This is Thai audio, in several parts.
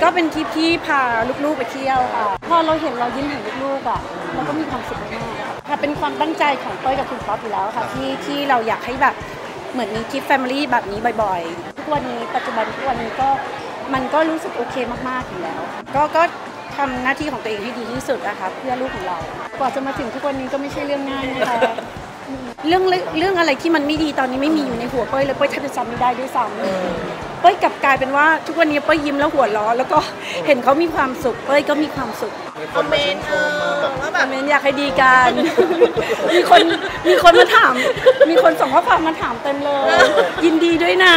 ก็เป็นทริปที่พาลูกๆไปเที่ยวค่ะพอเราเห็นเรายิ้มเห็นลูกๆอ่ะเราก็มีความสุขมากๆค่ะเป็นความตั้งใจของเต้ยกับคุณป๊อปอยู่แล้วค่ะที่เราอยากให้แบบเหมือนมีทริปแฟมิลี่แบบนี้บ่อยๆทุกวันนี้ปัจจุบันทุกวันนี้ก็มันก็รู้สึกโอเคมากๆอยู่แล้วก็ทำหน้าที่ของตัวเองให้ดีที่สุดนะคะเพื่อลูกของเรากว่าจะมาถึงทุกวันนี้ก็ไม่ใช่เรื่องง่ายนะคะเรื่องอะไรที่มันไม่ดีตอนนี้ไม่มีอยู่ในหัวเป้ยเลยเป้ยแทบจะจำไม่ได้ด้วยซ้ำเป้ยกลับกลายเป็นว่าทุกวันนี้เป้ยยิ้มแล้วหัวเราะแล้วก็เห็นเขามีความสุขเป้ยก็มีความสุขคอมเมนต์ว่าแบบอยากให้ดีกันมีคนมาถามมีคนส่งข้อความมาถามเต็มเลยยินดีด้วยนะ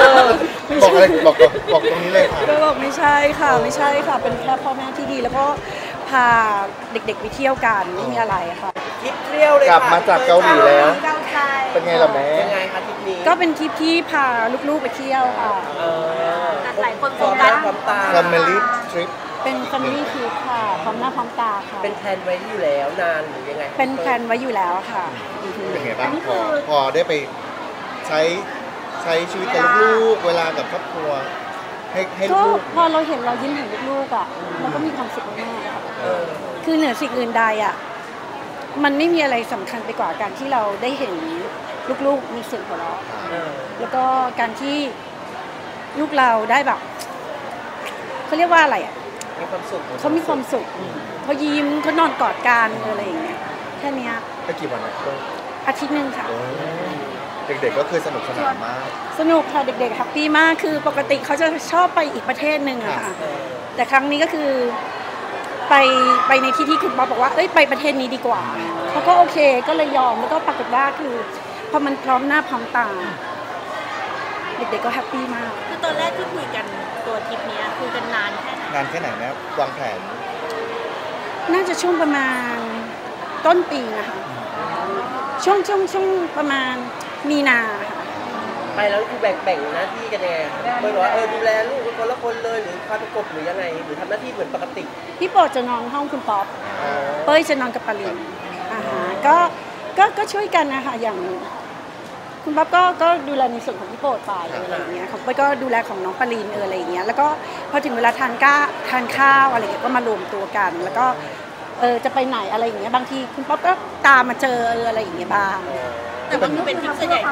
บอกตรงนี้เลยค่ะก็บอกไม่ใช่ค่ะเป็นแค่พ่อแม่ที่ดีแล้วก็พาเด็กๆไปเที่ยวกันไม่มีอะไรค่ะทริปเที่ยวเลยค่ะกลับมาจากเกาหลีแล้วเป็นไงล่ะแม่ยังไงคะทริปนี้ก็เป็นทริปที่พาลูกๆไปเที่ยวค่ะหลายคนโฟกัสความตา Family Trip เป็น Family Trip ค่ะพร้อมหน้าพร้อมตาค่ะเป็นแพลนไว้อยู่แล้วนานหรือยังไงเป็นแพลนไว้อยู่แล้วค่ะเป็นไงบ้างพอได้ไปใช้ชีวิตกับลูกเวลากับครอบครัวให้ก็ลูกพอเราเห็นเรายิ้มเห็นลูกๆอ่ะเราก็มีความสุขมากๆค่ะคือเหนือสิ่งอื่นใดอ่ะมันไม่มีอะไรสำคัญไปกว่าการที่เราได้เห็นลูกๆมีเสียงหัวเราะแล้วก็การที่ลูกเราได้แบบเขาเรียกว่าอะไรอ่ะมีความสุขเขามีความสุขเขายิ้มเขานอนกอดกันอะไรอย่างเงี้ยแค่นี้ไปกี่วันนะอาทิตย์นึงค่ะเด็กๆก็คือสนุกสนานมากสนุกค่ะเด็กๆแฮปปี้มากคือปกติเขาจะชอบไปอีกประเทศหนึ่งอะค่ะแต่ครั้งนี้ก็คือไปในที่คุณป๊อปบอกว่าเอ้ยไปประเทศนี้ดีกว่าเขาก็โอเคก็เลยยอมแล้วก็ปรากฏว่าคือพอมันพร้อมหน้าพร้อมตาเด็กๆก็แฮปปี้มากคือตอนแรกที่คุยกันตัวทริปนี้คุยกันนานแค่ไหนนะวางแผนน่าจะช่วงประมาณต้นปีนะคะช่วงประมาณมีนาค่ะไปแล้วคือแบ่งหน้าที่กันยังไงไม่บอกว่าดูแลลูกคนละคนเลยหรือคอยประกบหรือยังไงหรือทำหน้าที่เหมือนปกติพี่โปรดจะนอนห้องคุณป๊อปเป้ยจะนอนกับปารินก็ช่วยกันนะคะอย่างคุณป๊อปก็ดูแลในส่วนของพี่โปรดไปอะไรอย่างเงี้ยของเป้ยก็ดูแลของน้องปารินอะไรอย่างเงี้ยแล้วก็พอถึงเวลาทานข้าวอะไรอย่างเงี้ยก็มารวมตัวกันแล้วก็จะไปไหนอะไรอย่างเงี้ยบางทีคุณป๊อปก็ตามมาเจออะไรอย่างเงี้ยบ้างแต่ว่าคือเป็นทริปส่วนใหญ่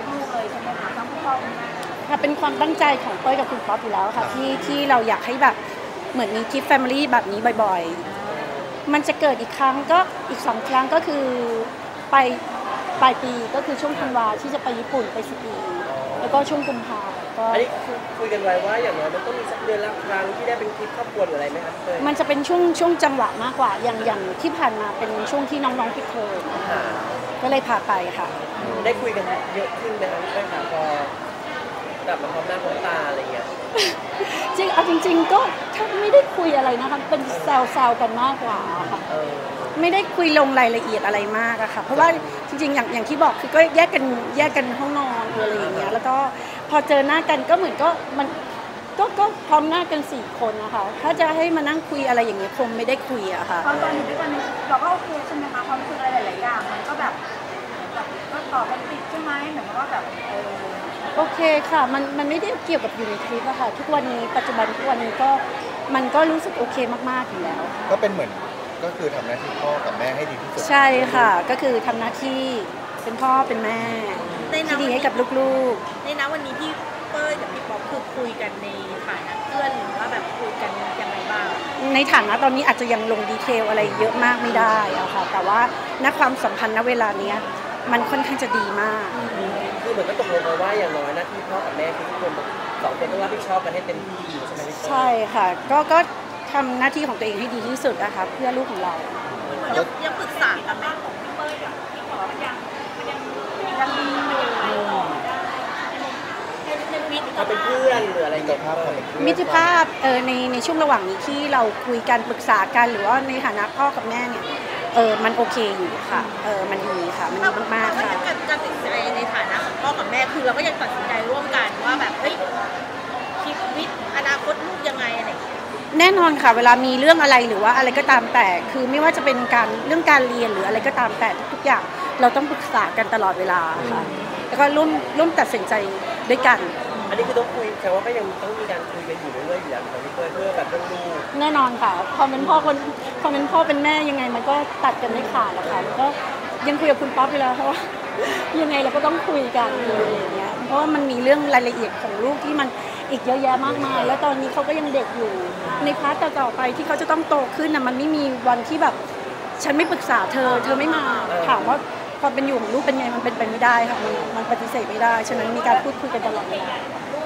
ค่ะเป็นความตั้งใจของเต้ยกับคุณป๊อปอยู่แล้วค่ะที่เราอยากให้แบบเหมือนมีทริปแฟมิลี่แบบนี้บ่อยๆมันจะเกิดอีกครั้งก็อีก2 ครั้งก็คือปลายปีก็คือช่วงธันวาที่จะไปญี่ปุ่นไปสกีแล้วก็ช่วงกุมภาก็อันนี้คุยกันไว้ว่าอย่างน้อยมันต้องมีสักเดือนละครั้งที่ได้เป็นทริปครอบครัวหรืออะไรไหมครับมันจะเป็นช่วงจังหวะมากกว่าอย่างที่ผ่านมาเป็นช่วงที่น้องๆปิดเทอมก็เลยพาไปค่ะได้คุยกันเยอะขึ้นไหมครับพี่ค่ะพอกลับมาพร้อมหน้าพร้อมตาอะไรเงี้ยจริงก็ถ้าไม่ได้คุยอะไรนะคะเป็นแซวกันมากกว่าค่ะไม่ได้คุยลงรายละเอียดอะไรมากอะค่ะเพราะว่าจริงๆอย่างที่บอกคือก็แยกกันห้องนอนอะไรอย่างเงี้ยแล้วก็พอเจอหน้ากันก็เหมือนก็มันก็พร้อมหน้ากัน4 คนนะคะถ้าจะให้มานั่งคุยอะไรอย่างเงี้ยคงไม่ได้คุยอะค่ะตอนอยู่ด้วยกันเราก็โอเคใช่ไหมคะความรู้สึกอะไรหลายๆอย่างมันก็แบบก็ต่อกันติดใช่ไหมเหมือนว่าแบบโอเคค่ะมันไม่ได้เกี่ยวกับอยู่ในทริปอะค่ะทุกวันนี้ปัจจุบันทุกวันนี้ก็มันก็รู้สึกโอเคมากๆอยู่แล้วก็เป็นเหมือนก็คือทำหน้าที่พ่อกับแม่ให้ดีที่สุดใช่ค่ะก็คือทำหน้าที่เป็นพ่อเป็นแม่ที่ดีให้กับลูกๆในวันนี้พี่เป้ยกับพี่ป๊อปคือคุยกันในฐานะเพื่อนหรือว่าแบบคุยกันยังไงบ้างในฐานะตอนนี้อาจจะยังลงดีเทลอะไรเยอะมากไม่ได้อะค่ะแต่ว่าณความสัมพันธ์ณเวลานี้มันค่อนข้างจะดีมากคือเหมือนก็ตกลงกันว่าอย่างน้อยหน้าที่พ่อกับแม่คือทุกคน2 คนต้องรับผิดชอบกันให้เต็มที่ใช่ไหมใช่ค่ะก็ทำหน้าที่ของตัวเองให้ดีที่สุดนะคะเพื่อลูกของเรายังปรึกษากันไหมของพี่เป้ยกับพี่ขอมันยังมีเขาเป็นเพื่อนหรืออะไรกับมิตรภาพในช่วงระหว่างนี้ที่เราคุยกันปรึกษากันหรือว่าในฐานะพ่อกับแม่เนี่ยมันโอเคอยู่ค่ะมันดีค่ะมันดีมากๆค่ะการตัดสินใจในฐานะของพ่อกับแม่คือเราก็ยังตัดสินใจร่วมกันว่าแบบเฮ้ยชีวิตอนาคตลูกยังไงอะไรแน่นอนค่ะเวลามีเรื่องอะไรหรือว่าอะไรก็ตามแต่คือไม่ว่าจะเป็นเรื่องการเรียนหรืออะไรก็ตามแต่ทุกอย่างเราต้องปรึกษากันตลอดเวลาค่ะแล้วก็ร่วมตัดสินใจด้วยกันอันนี้คือต้องคุยแต่ว่าก็ยังต้องมีการคุยกันอยู่เรื่อยๆอยู่แล้วกับพี่เป้ยเพื่อแบบเรื่องลูกแน่นอนค่ะความเป็นพ่อเป็นแม่ยังไงมันก็ตัดกันไม่ขาดหรอกค่ะก็ยังคุยกับคุณป๊อปอยู่แล้วเพราะว่ายังไงเราก็ต้องคุยกันอะไรอย่างเงี้ยเพราะว่ามันมีเรื่องรายละเอียดของลูกที่มันอีกเยอะแยะมากมายแล้วตอนนี้เขาก็ยังเด็กอยู่ในพาร์ทต่อๆไปที่เขาจะต้องโตขึ้นนะมันไม่มีวันที่แบบฉันไม่ปรึกษาเธอไม่มาถามว่าความเป็นอยู่ของลูกเป็นไงมันเป็นไปไม่ได้ค่ะมันปฏิเสธไม่ได้ฉะนั้นมีการพูดคุยกันตลอดเวลา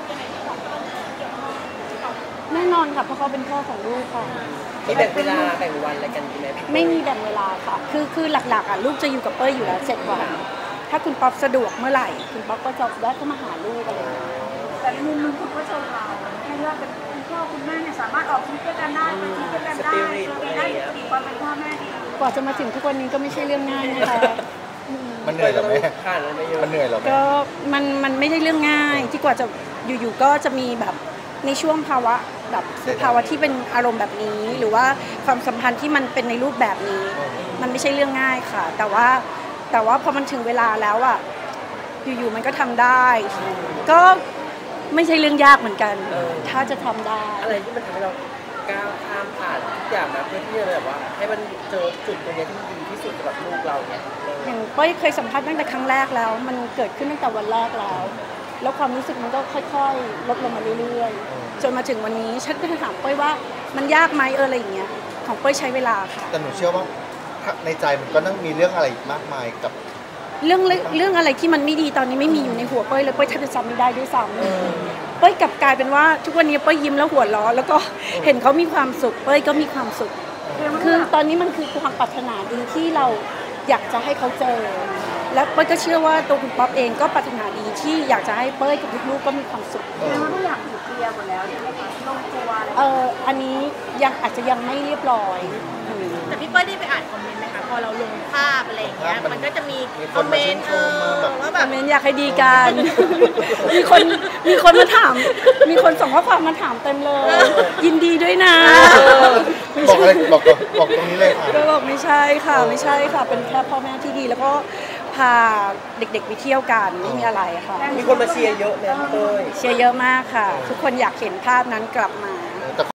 แน่นอนค่ะเพราะเขาเป็นพ่อของลูกค่ะมีแบ่งเวลาแบ่งวันอะไรกันไหมพี่เป้ยไม่มีแบ่งเวลาค่ะคือหลักๆอ่ะลูกจะอยู่กับเป้ยอยู่แล้ว7 วันถ้าคุณป๊อปสะดวกเมื่อไหร่คุณป๊อปก็จะแวะเข้ามาหาลูกอะไรอย่างเงี้ยแต่ในมุมนึงคุณก็ชมเราให้เลือกเป็นคุณพ่อคุณแม่เนี่ยสามารถออกทริปด้วยกันได้ไปทริปด้วยกันได้เจอได้ดีความเป็นพ่อแม่ดีกว่าจะมาถึงทุกวันนี้ก็ไม่ใช่เรื่องง่ายนะคะมันเหนื่อยเหรอแม่ผ่านอะไรมาเยอะมันเหนื่อยเหรอแม่ก็มันไม่ใช่เรื่องง่ายที่กว่าจะอยู่ๆก็จะมีแบบในช่วงภาวะแบบภาวะที่เป็นอารมณ์แบบนี้ หรือว่าความสัมพันธ์ที่มันเป็นในรูปแบบนี้ มันไม่ใช่เรื่องง่ายค่ะ แต่ว่าพอมันถึงเวลาแล้วอ่ะอยู่ๆมันก็ทำได้ ก็ไม่ใช่เรื่องยากเหมือนกัน ถ้าจะทำได้อะไรที่มันทำให้เราก้าวข้ามผ่านทุกอย่างมาเพื่อที่จะแบบว่าให้มันเจอจุดตรงนี้ที่มันดีที่สุดสำหรับลูกเราเนี่ยอย่างเป้ยเคยสัมภาษณ์ตั้งแต่ครั้งแรกแล้ว มันเกิดขึ้นตั้งแต่วันแรกแล้ว แล้วความรู้สึกมันก็ค่อยๆลดลงมาเรื่อยๆจนมาถึงวันนี้ฉันก็ถามเป้ยว่ามันยากไหมอะไรอย่างเงี้ยของเป้ยใช้เวลาค่ะแต่หนูเชื่อว่าในใจมันก็ต้องมีเรื่องอะไรอีกมากมายกับเรื่องอะไรที่มันไม่ดีตอนนี้ไม่มีอยู่ในหัวเป้ยเลยเป้ยแทบจะจำไม่ได้ด้วยซ้ำเป้ยกลับกลายเป็นว่าทุกวันนี้เป้ยยิ้มแล้วหัวเราะแล้วก็เห็นเขามีความสุขเป้ยก็มีความสุขคือตอนนี้มันคือความปรารถนาดีที่เราอยากจะให้เขาเจอ และเป้ยก็เชื่อว่าตัวคุณป๊อปเองก็ปรารถนาดีที่อยากจะให้เป้ยกับลูกๆก็มีความสุขแปลว่าทุกอย่างถูกเคลียร์หมดแล้วใช่ไหมคะลงตัวอะไรอันนี้ยังอาจจะยังไม่เรียบร้อยแต่พี่เป้ยได้ไปอ่านคอมเมนต์ไหมคะพอเราลงภาพอะไรอย่างเงี้ยมันก็จะมีคอมเมนต์ว่าแบคบอมเมนต์อยากให้ดีกัน มีคนมาถาม มีคนส่งข้อความมาถามเต็มเลย ยินดีด้วยนะบอกอะไรบอกตรงนี้เลยค่ะก็บอกไม่ใช่ค่ะไม่ใช่ค่ะ เป็นแค่พ่อแม่ที่ดีแล้วก็พาเด็กๆไปเที่ยวกันไม่มีอะไรค่ะมีคนมาเชียร์เยอะนะพี่เป้ยเชียร์เยอะมากค่ะ ทุกคนอยากเห็นภาพนั้นกลับมา